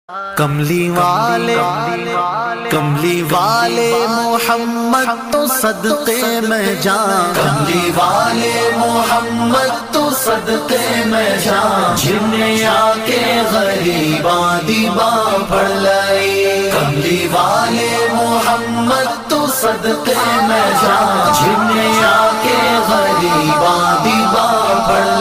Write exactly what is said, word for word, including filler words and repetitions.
कमली वाले कमली वाले मोहम्मद तो सदक़े में जान, कमली वाले मोहम्मद तो सदक़े में जान, जिन्हें आके गरीबा दीबा पढ़ लाई। कमली वाले मोहम्मद तो सदक़े में जान, जिन्हें आके गरीबा दीबा पढ़